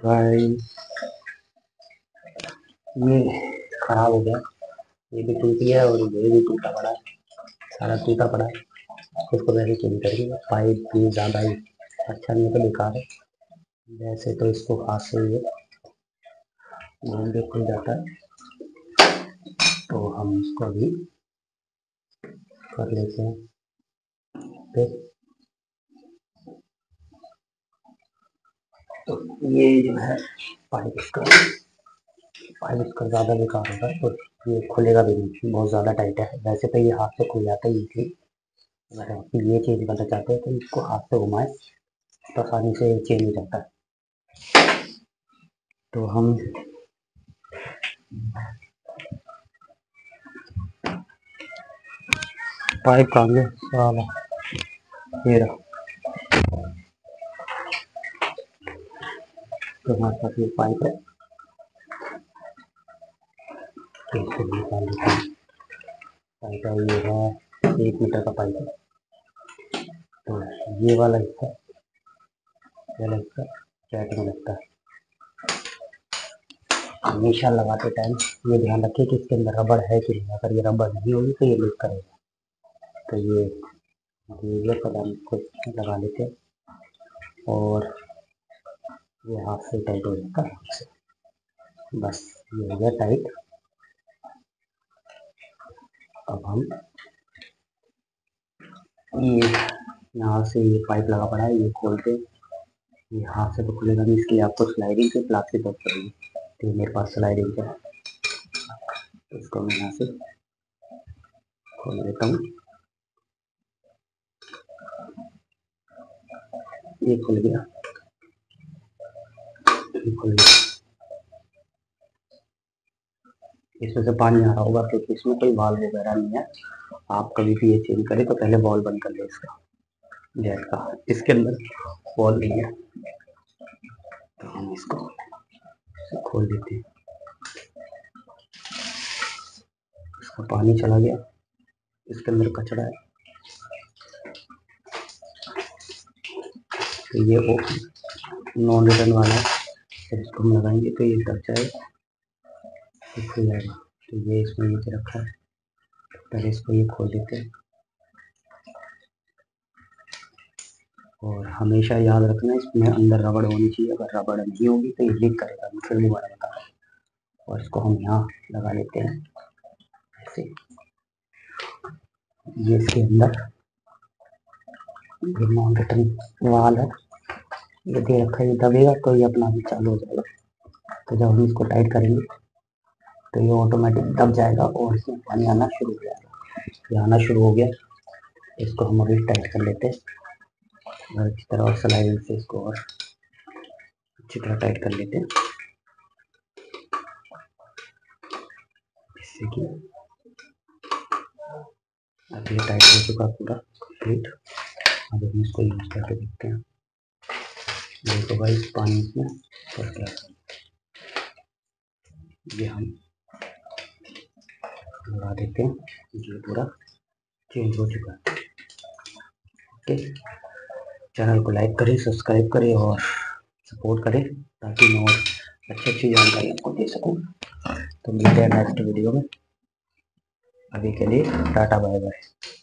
Guys ये खराब हो गया। ये भी टूट गया और ये भी टूटा पड़ा है, सारा टूटा पड़ा है। इसको वैसे चेंज करेंगे। पाइप भी ज़्यादा ही अच्छा नहीं तो बेकार है। वैसे तो इसको हाथ से ये घूम के खुल जाता है, तो हम इसको भी कर लेते हैं। फिर तो ये जो है पाइप इसका ज़्यादा बेकार होगा, तो ये खुलेगा भी नहीं, बहुत ज़्यादा टाइट है। वैसे तो ये हाथ से खुल जाता है इजीली। अगर आप ये चेंज करना चाहते हैं तो इसको हाथ से घुमाएं तो आसानी से चेंज हो जाता है। तो हम पाइप कहाँ गया साला, ये रहा। तो हमारे पास ये पाइप है, तो इसको निकाल देते हैं। पाइप है, ये है 1 मीटर का पाइप है। तो ये वाला हिस्सा चैट में लगता है। हमेशा लगाते टाइम ये ध्यान रखें कि इसके अंदर रबड़ है कि नहीं। अगर ये रबड़ नहीं होगी तो ये लीक करेगा। तो ये कदम इसको लगा लेते हैं और ये हाथ से टाइट हो जाता है। बस ये हो गया टाइट। अब हम ये यहाँ से ये पाइप लगा पड़ा है, ये खोलते। ये हाथ से तो खुलेगा नहीं, इसके लिए आपको स्लाइडिंग से प्लास्टिक वर्क करेंगे। तो मेरे पास स्लाइडिंग है, तो इसको मैं यहाँ से खोल देता हूँ। ये खुल गया, ये खुल गया। इसमें से पानी आ रहा होगा क्योंकि इसमें कोई वाल्व वगैरह नहीं है। आप कभी भी ये चेंज करें तो पहले बॉल बंद कर ले इसका, जेट का। इसके अंदर बॉल नहीं है, तो हम इसको खोल देते हैं। इसका पानी चला गया, इसके अंदर कचरा है, तो ये वो नॉन रिटर्न वाला है। जब इसको हम लगाएंगे तो ये डर जाएगा, तो खुल जाएगा। तो ये इसमें नीचे रखा है, पहले इसको ये खोल देते हैं। और हमेशा याद रखना इसमें अंदर रबड़ होनी चाहिए। अगर रबड़ नहीं होगी तो ये लीक करेगा। मैं फिर दोबारा बता रहा हूँ। और इसको हम यहाँ लगा लेते हैं ऐसे। ये इसके अंदर ये नॉन रिटर्न वाल है, ये दे रखा है। ये दबेगा तो ये अपना भी चालू हो जाएगा। तो जब हम इसको टाइट करेंगे तो ये ऑटोमेटिक दब जाएगा और इसमें पानी आना शुरू हो जाएगा। ये आना शुरू हो गया, इसको हम अभी टाइट कर लेते हैं और इस तरह स्लाइडिंग से इसको और अच्छी तरह टाइट कर लेते हैं, जिससे कि अब ये टाइट हो चुका पूरा कंप्लीट। अब हम इसको यूज करके देखते हैं। देखो भाई पानी इसमें फंस गया। ये हम लगा देते हैं, ये पूरा चेंज हो चुका है। ओके, चैनल को लाइक करें, सब्सक्राइब करें और सपोर्ट करें ताकि मैं और अच्छी जानकारी आपको दे सकूं। तो मिलते हैं नेक्स्ट वीडियो में। अभी के लिए टाटा बाय बाय।